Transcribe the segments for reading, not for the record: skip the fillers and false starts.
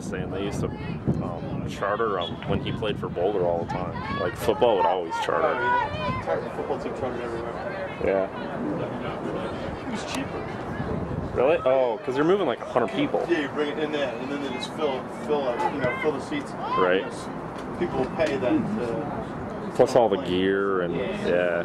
saying they used to charter when he played for Boulder all the time. Like football would always charter. The football team chartered everywhere. Yeah. It was cheaper. Really? Oh, because you're moving like 100 people. Yeah, you bring it in there, and then they just fill the seats. Right. People pay that. Plus all the gear and yeah.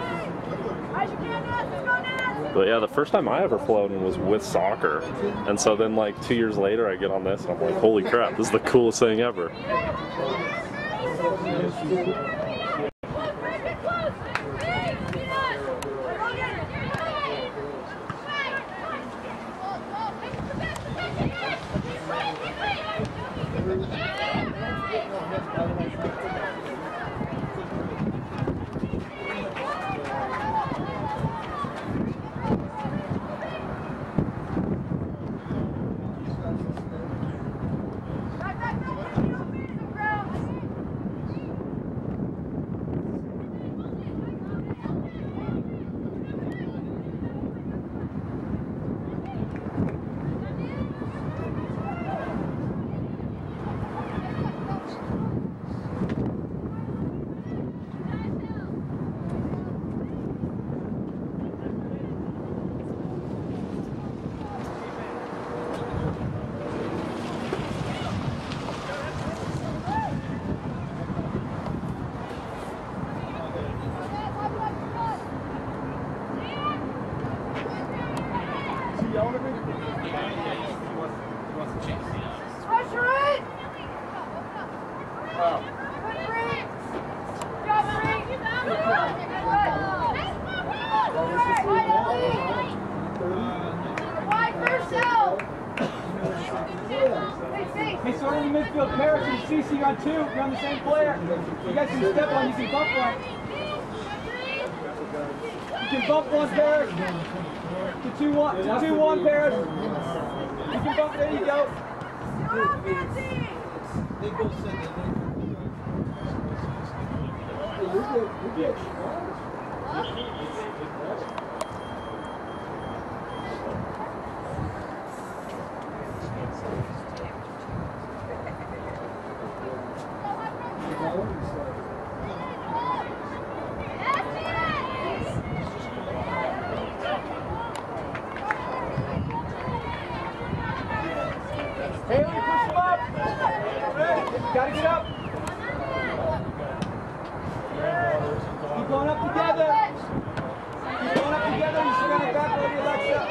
But yeah, the first time I ever flown was with soccer, and so then like 2 years later, I get on this, and I'm like, holy crap, this is the coolest thing ever. Hey, so in the midfield, Paris and CC on 2. You're on the same player. You guys can step on, you can bump one. You can bump one, Paris. To 2-1, Paris. You can bump, there you go. Haley, push him up! Gotta get up! Keep going up together! Keep going up together, you should run it back over your Alexa!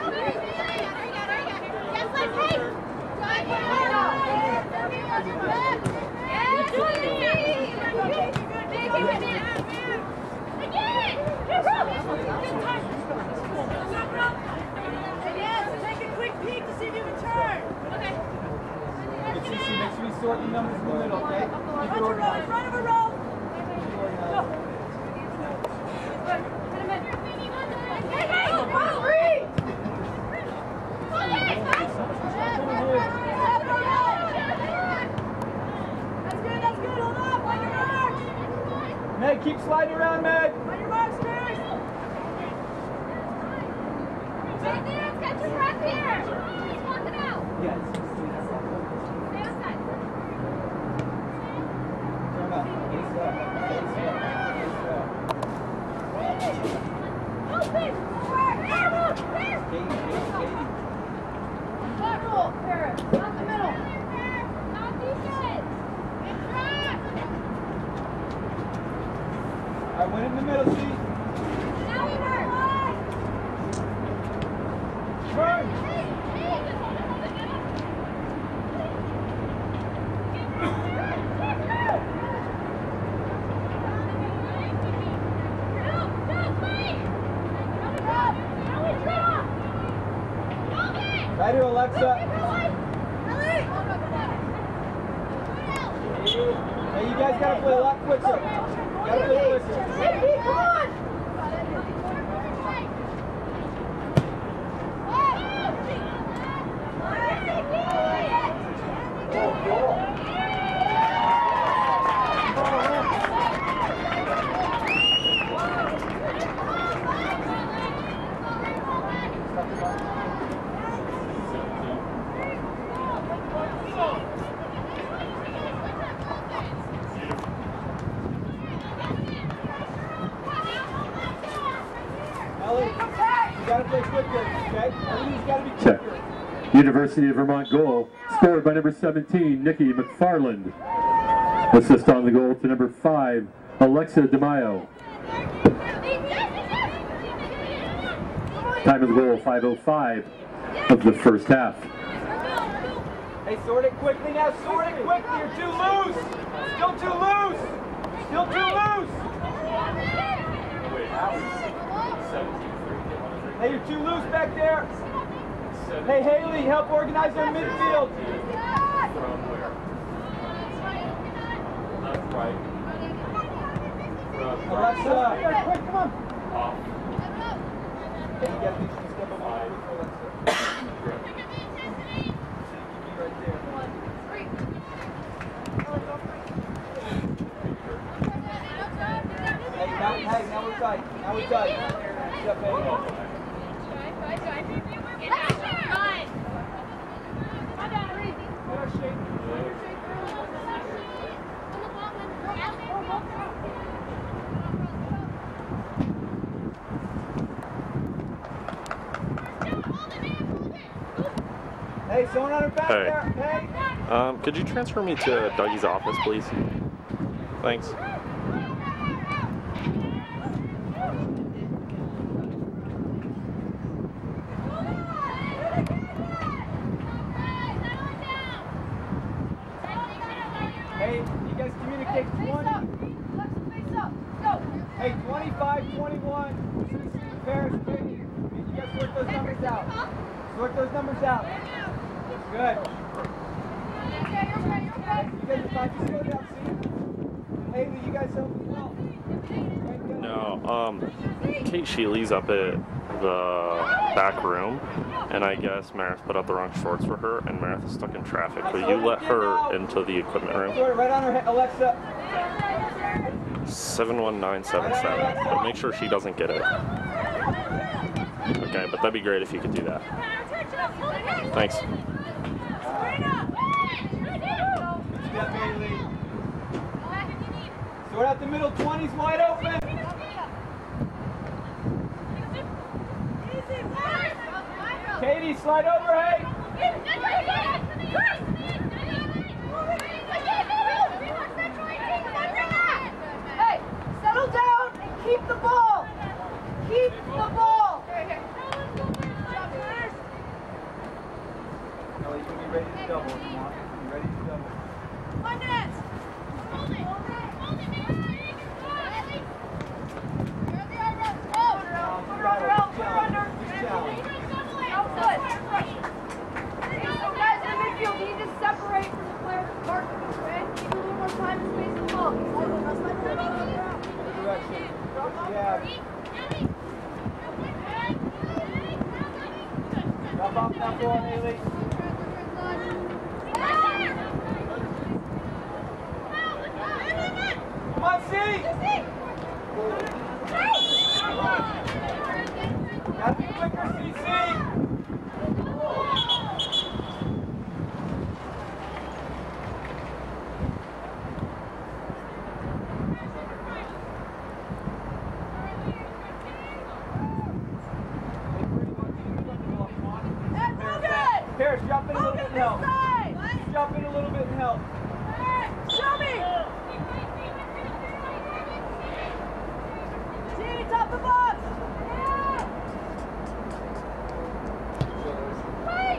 Take a quick peek to see if you can turn. Okay. Make sure you sort the numbers in the middle, okay? Run of a roll. Go. That's good. Hold on. On your marks. Meg, keep sliding around, Meg. On your marks, Mary. Right there. Catch your breath here. Just walk it out. Yes. Stay outside. Turn up. Face up. Open. Katie. Flat roll, Paris. Out the middle. Not defense. I went in the middle, see? Now we work. Turn. Right here, Alexa. Hey, you guys gotta play a lot quicker. Gotta play quicker. Come on! Go! gotta play quicker, okay? Everything's gotta be Check. quicker. University of Vermont goal, scored by number 17, Nikki McFarland. Assist on the goal to number 5, Alexa DeMaio. Time of the goal, 5:05 of the first half. Hey, sort it quickly now, sort it quickly. You're too loose. Still too loose. Still too loose. Hey, you're too loose back there. Hey, Haley, help organize our midfield. Alexa. Quick, come on. Hey, you gotta be step up high. Right there. Hey, now we're tight. Now we're tight. Step in. Hey, someone on her back Hey. there. Hey. Could you transfer me to Dougie's office, please? Thanks. Hey, you guys communicate 20. Hey, 25, 21. Paris, Katie. You guys sort those numbers out. Sort those numbers out. Good. You guys are fine. Just go down, see? Haley, you guys help me well. No, Kate Sheely's up at the back room, and I guess Meredith put out the wrong shorts for her, and Meredith is stuck in traffic. Will you let her into the equipment room? Sort it right on her head, Alexa. 71977. But make sure she doesn't get it. Okay, but that'd be great if you could do that. Thanks. Step, Haley. Sort out the middle 20s wide open. Katie, slide over, hey. Hey, settle down and keep the ball. Keep the ball. Ellie, you can be ready to double if you want. Be ready to double. Hold it. Hold it. Hold it, man. Guys in the midfield, you need to separate from the players in the park. Okay? Give a little more time and space in the ball. Direction. Yeah. Drop off that ball, Haley. Come on, C! Gotta be quicker, CC! Paris, jump in a little bit and help. Jump in a little bit and help. Show me! Gee, top the box! Wait!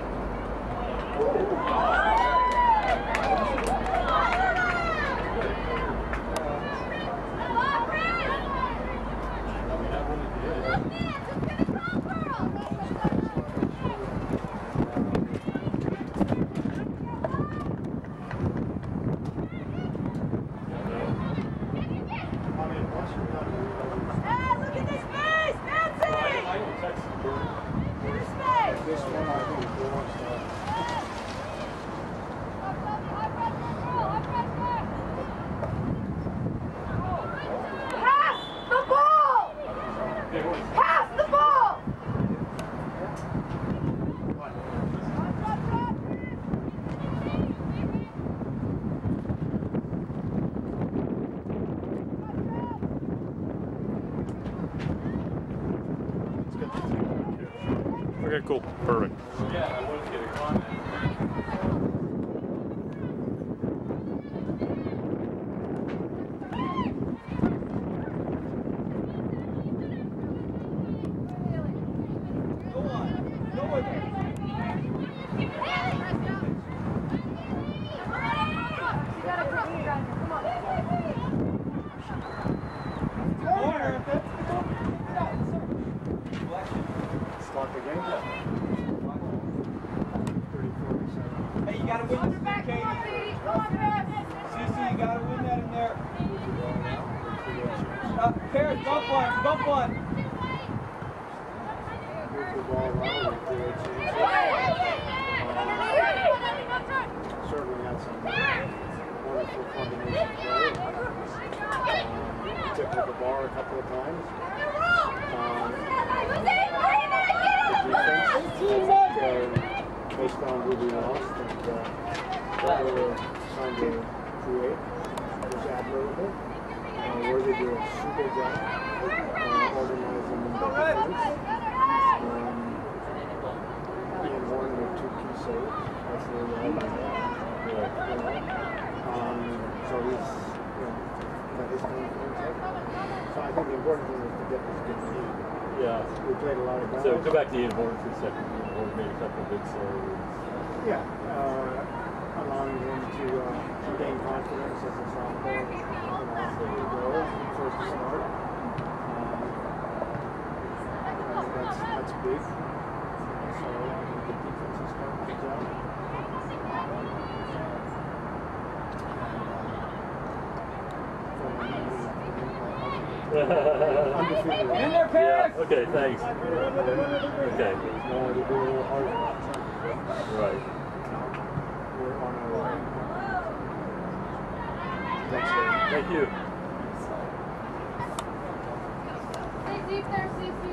Okay, cool. Perfect. Yeah, I wanted to get a comment. Go on. Go with it. You gotta cross the ground. Come on. Corner. Start the game. 34%. Hey, you gotta win this thing, Katie. Cece, you gotta win that in there. Paris, bump one. Bump one. Move the ball around. Certainly had some wonderful combinations there. Took with the bar a couple of times. Based on who we lost and what we were trying to create was admirable. Worthy did a super job organizing the defense. Ian Horn with 2 key saves. That's really all I have. So he's, got his confidence up. So I think the important thing is to get this good team. Yeah. We played a lot of guys. So go back to Ian Horn for a second. Ian Horn made a couple of big saves. Yeah, allowing him to gain confidence as a sophomore, first to start. That's big. So I think the defense is starting to gel. Undefeated. In there, Paris. Yeah. Okay, thanks. Okay. No, it'll be a little harder. Right. We're on our way. Thank you. Stay deep there, Cece.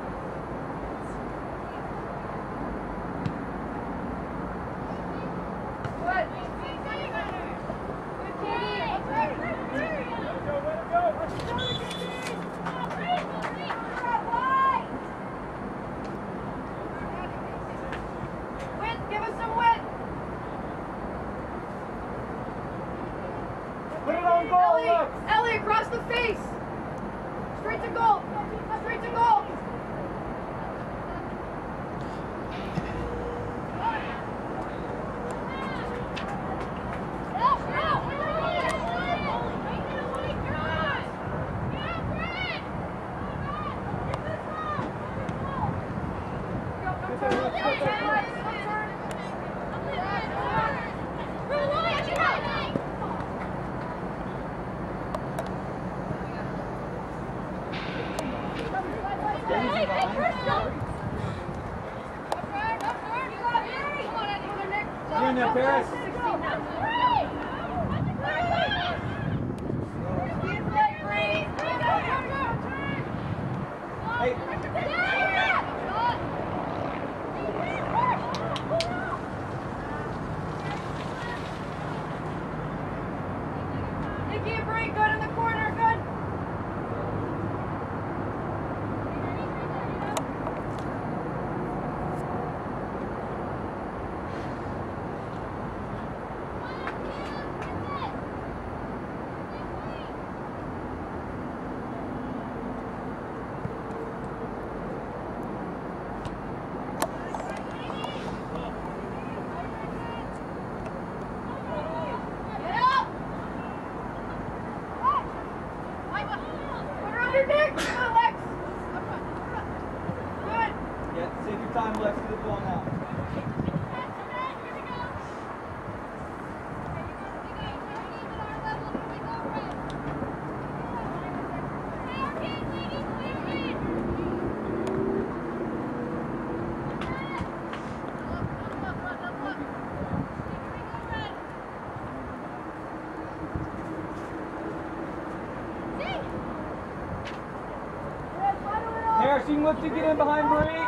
Good. Good, Katie. Win, give us some win. Put it on goal, look. Ellie, across the face. Straight to goal. Straight to goal. You're in there, Paris. Hey. Nikki and Bree, good in the corner, good. Get up! Put her on your neck! Come on, Lex! Good! Yeah, take your time, Lex. Get the ball now. Paris, you can look to get in behind Bree.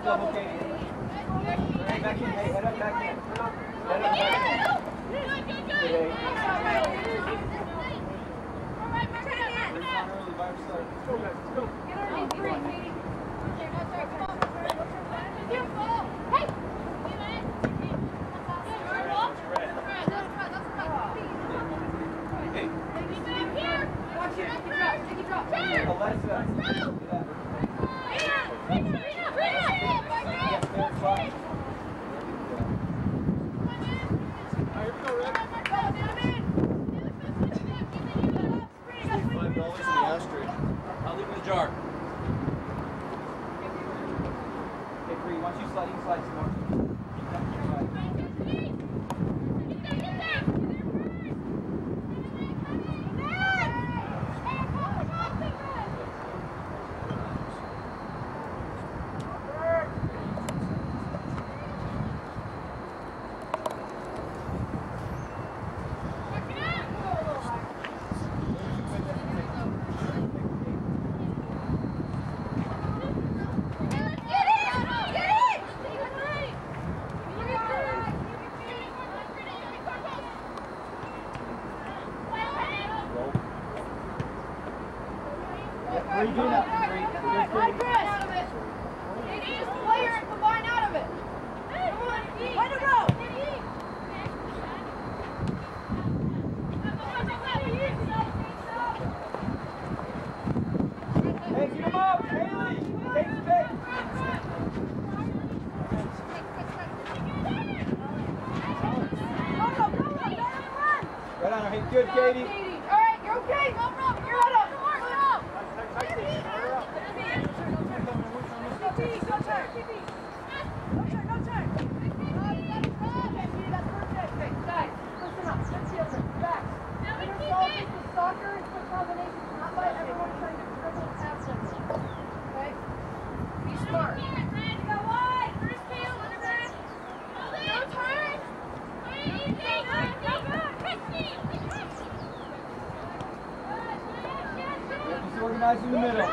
double, Katie. Hey, back in. Hey, head up, back in. Head up, back in. Good. Let's go, guys. Let's go. Get underneath three, Katie. Hey! I'll leave it in the jar. Okay, Bree, once you slide, you can slide some more. Good, Katie. All right, you're okay. You're up. Soccer is for combinations, not by everyone trying to dribble past them. Okay? Be smart. Go wide. First field. No turn. Just organize in the middle.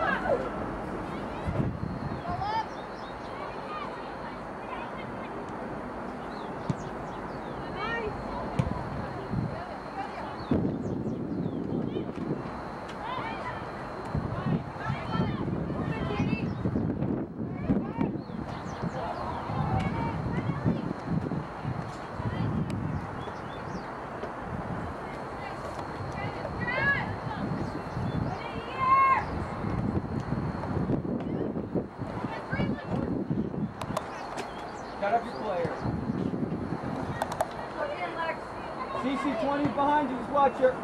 Cut up your player. CC 20 behind you, just watch her.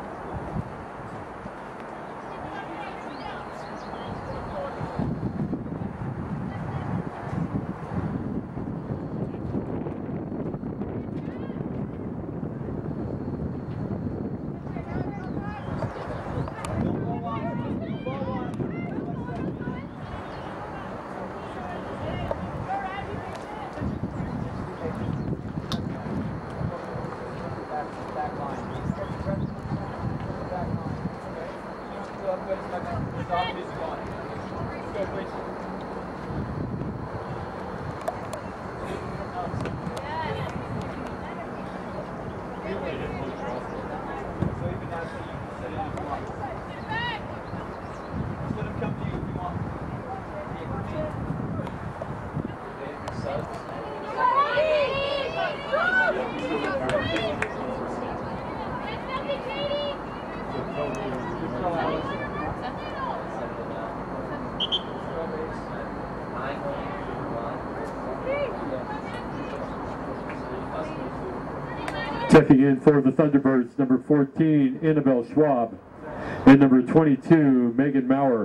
Checking in for the Thunderbirds, number 14, Annabelle Schwab, and number 22, Megan Maurer.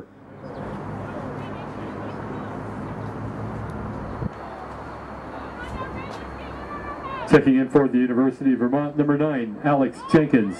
Checking in for the University of Vermont, number 9, Alex Jenkins.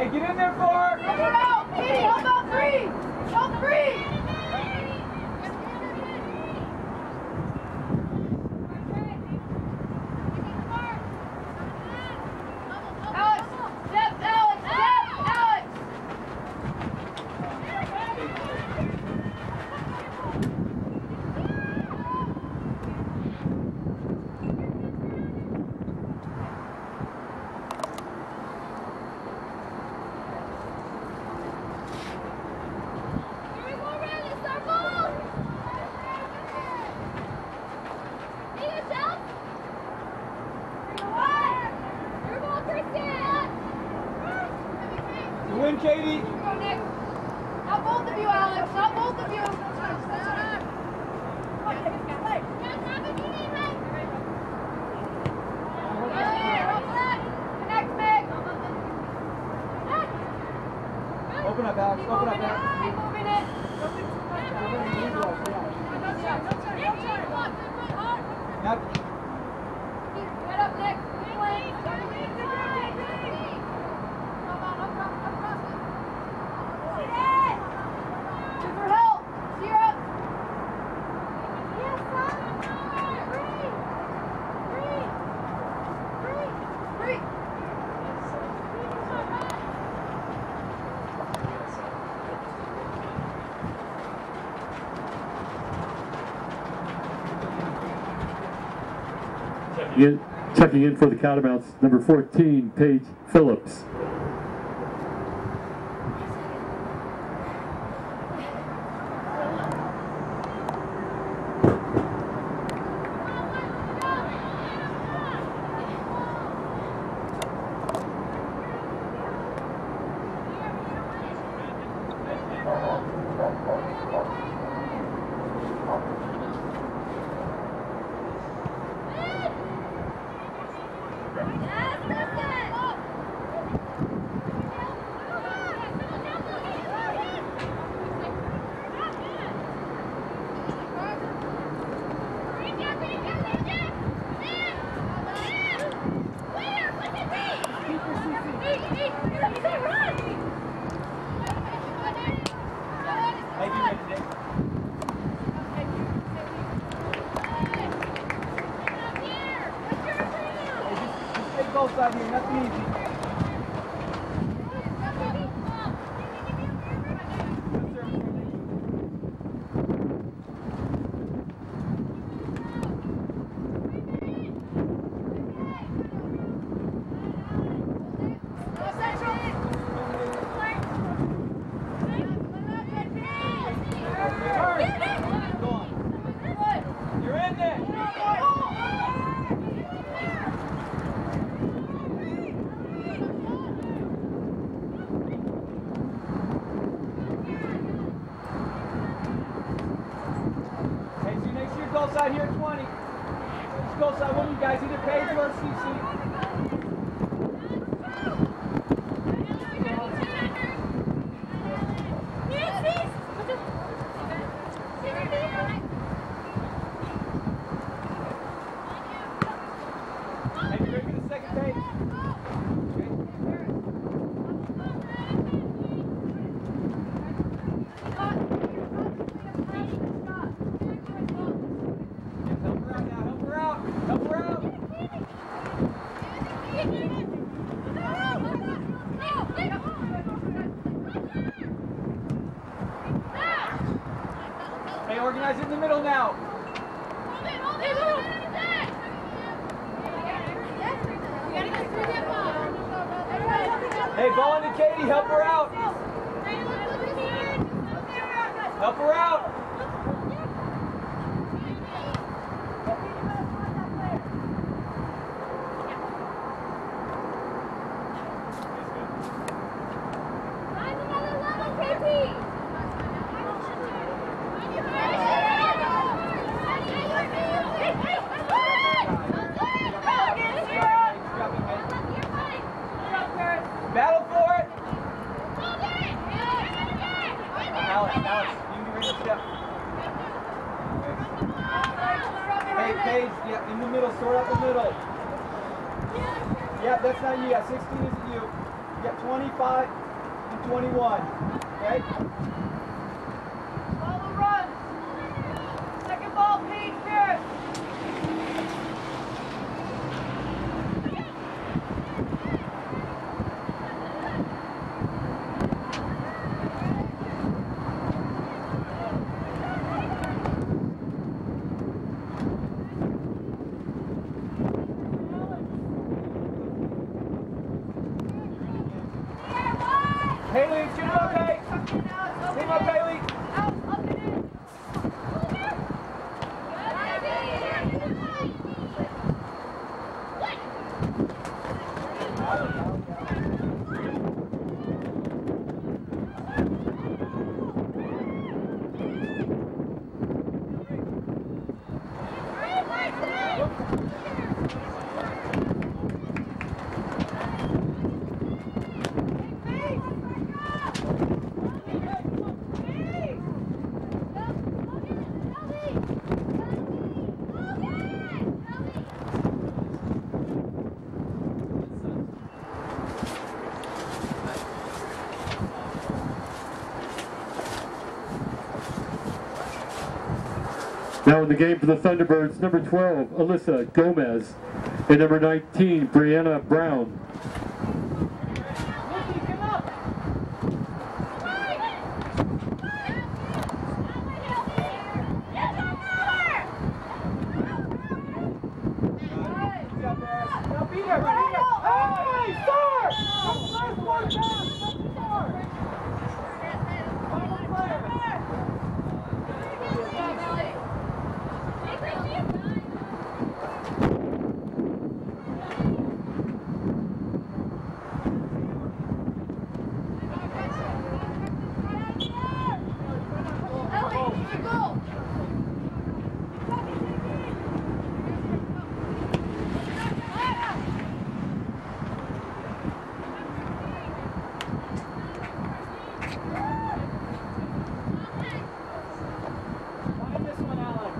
Hey, get in there, Bart! Help her out! Katie, help out three! Help three! Alex! Step, Alex! Step, Alex! You win, Katie! Go, Nick. Not both of you, Alex. Not both of you. Connect, Meg. Open up, Alex. Open up, Alex. Keep moving it. Now, Head up, Nick. Keep playing. Give her help. Sierra. Yes, son. Three. Checking in for the Catamounts, number 14, Paige Phillips. thank you, Nick. Just take both sides here, nothing easy. You're in there. Hey, so next year, goal side here at 20. Just goal side, one of you guys, either Paige or CC. Hey, you ready for the second page? Help her out now, help her out, help her out. Hey, organize it in the middle now. Hey, ball into Katie, help her out. Help her out. Battle for it. Alex, you can be ready to step. Hey, Paige, yeah, in the middle, sort out the middle. Yeah, that's not you. Yeah, 16 isn't you. You got 25 and 21. Okay? Follow run. Second ball, Pete, Paris. Haley, it's gonna be okay. Come up, Haley. Out, up and in. Now in the game for the Thunderbirds, number 12, Alyssa Gomez, and number 19, Brianna Brown. Nikki, come up. Now beat her, beat her. Hey, start! Last one down. Start. Final player. Find this one, Alex.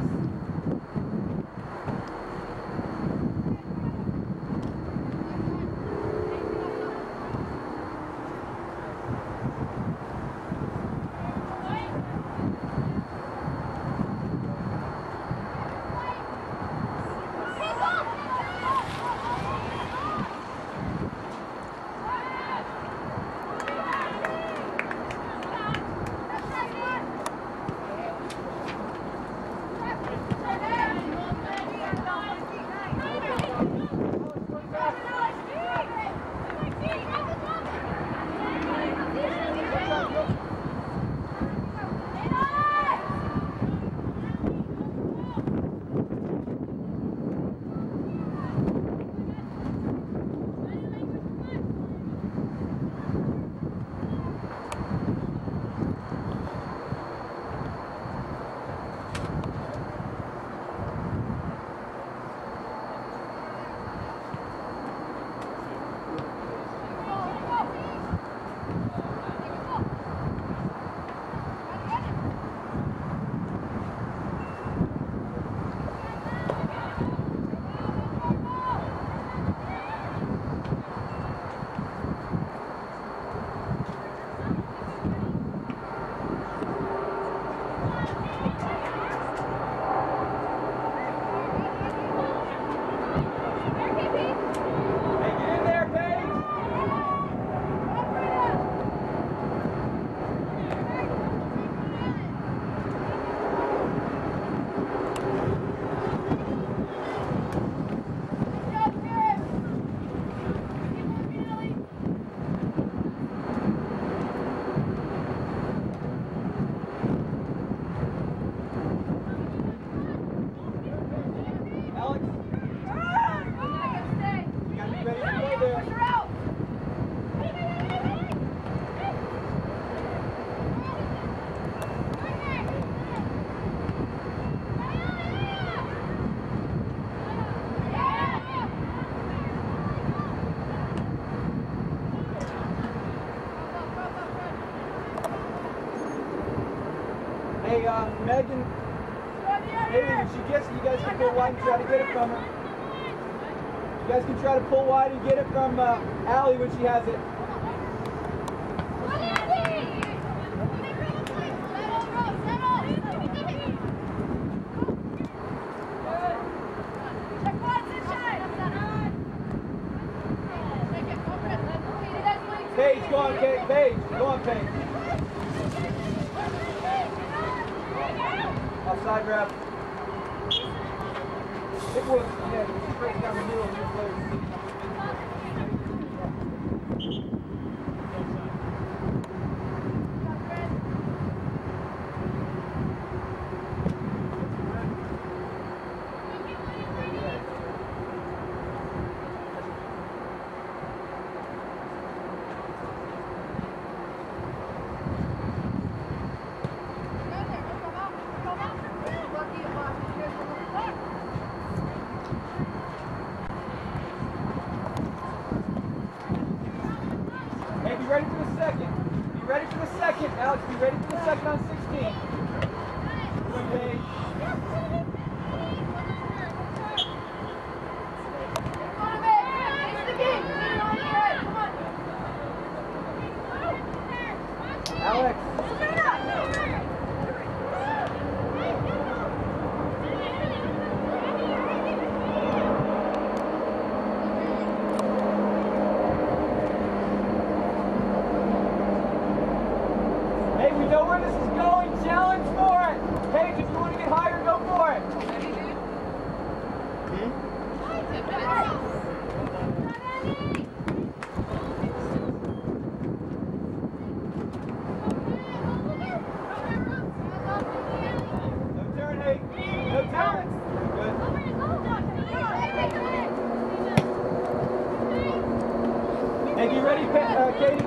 Hey, Megan, hey, when she gets it, you guys can pull wide and try to get it from her. You guys can try to pull wide and get it from Allie when she has it. Go on, Payne. Offside rep. It was, yeah, just break down the middle of your players. Hey, be ready for the second. Be ready for the second. Alex, be ready for the second on 16. Good, Paige. Alex. Hey, we know where this is going. Challenge for it. Paige, if you want to get higher, go for it. No turn, hey. No turn. Good. Hey, you ready, Katie?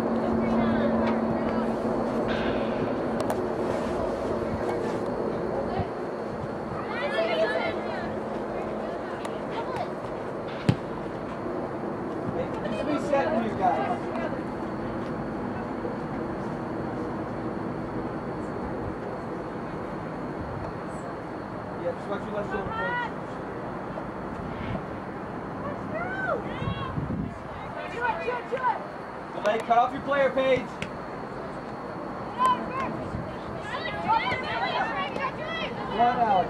Just be setting you guys. Yeah, just watch your left shoulder, Paige. Delay, cut off your player, Paige. Come on, Alex.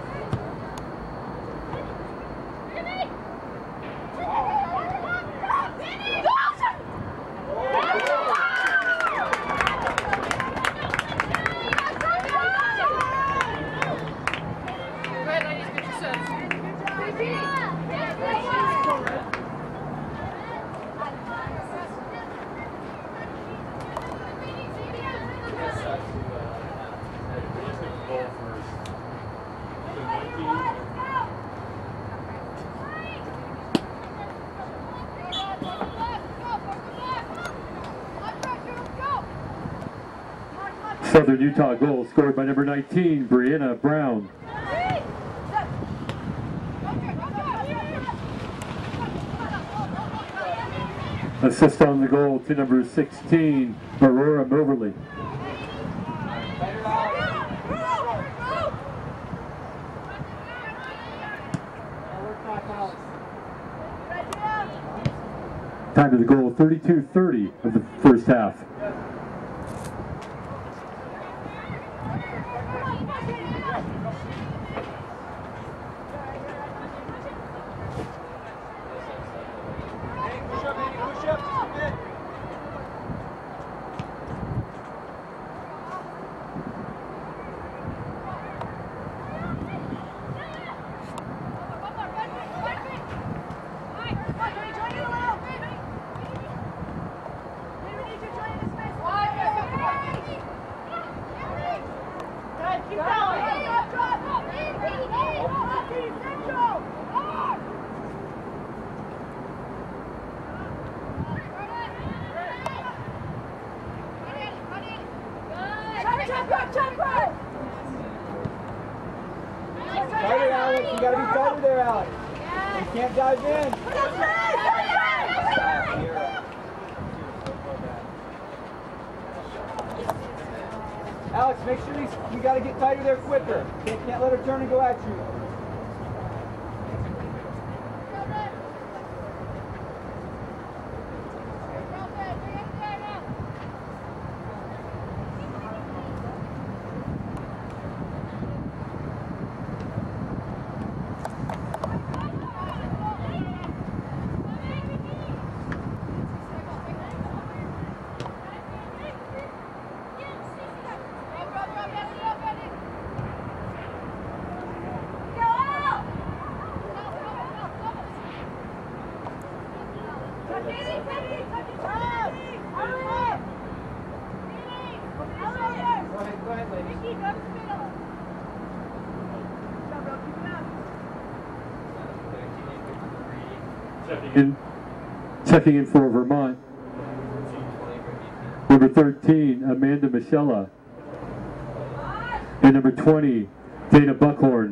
Southern Utah goal scored by number 19, Brianna Brown. Assist on the goal to number 16, Aurora Moverly. Time of the goal, 32:30 of the first half. Tighter, Alex. You gotta be tighter there, Alex. You can't dive in. Alex, make sure you gotta get tighter there quicker. Can't let her turn and go at you. Go ahead, ladies. Mickey, go to the middle. Checking in for Vermont. Number 13, Amanda Michella. And number 20, Dana Buckhorn.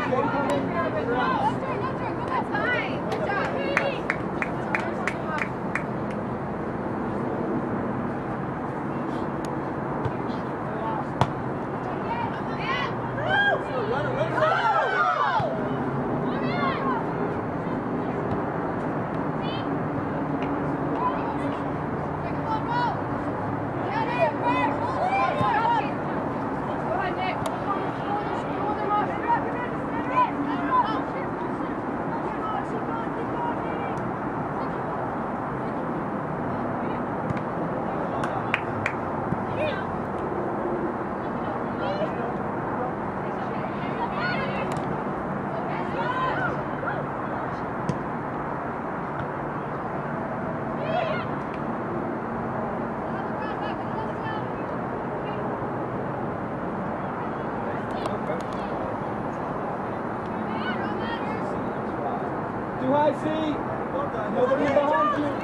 Too high, C. Nobody behind you.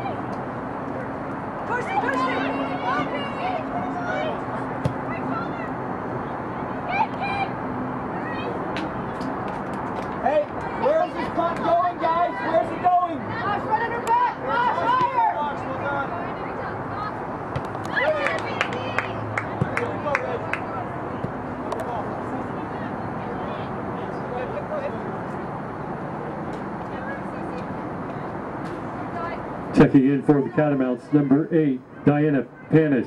Push it, push it. Hey, where is this punt going, guys? Where's it going? Mosh, run under back. Mosh, higher. Checking in for the Catamounts, number 8, Diana Panish.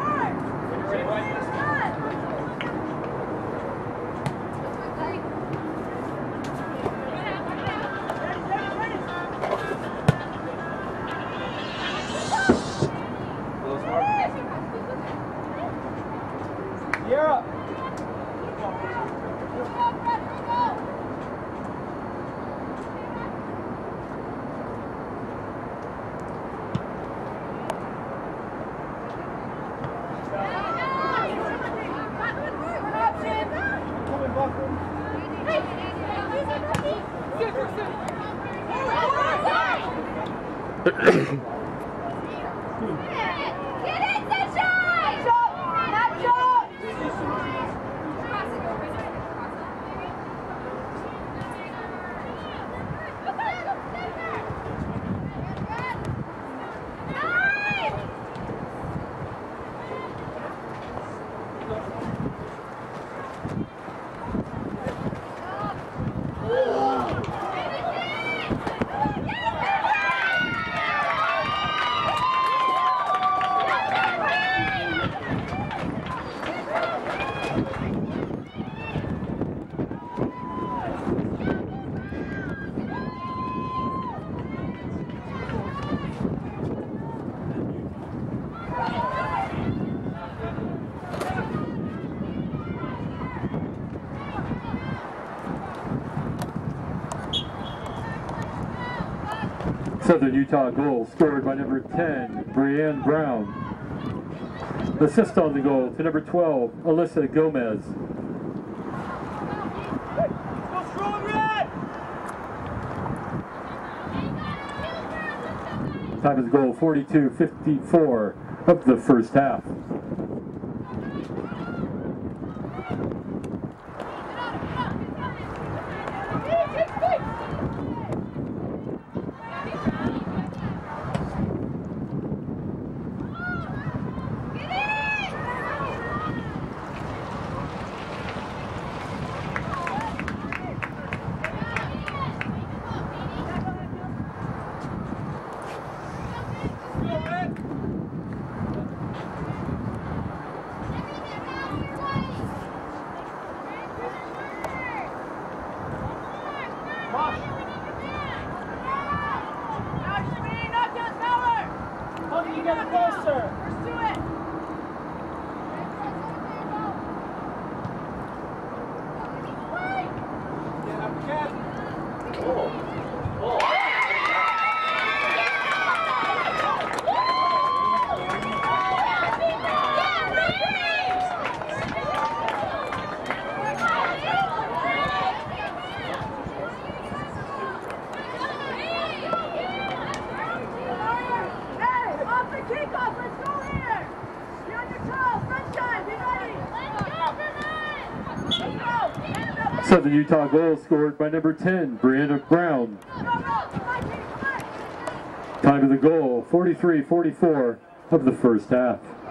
Sierra. Southern Utah goal scored by number 10, Brianne Brown. Assist on the goal to number 12, Alyssa Gomez. Time of the goal, 42:54 of the first half. Southern Utah goal scored by number 10, Brianna Brown. Time of the goal, 43-44 of the first half.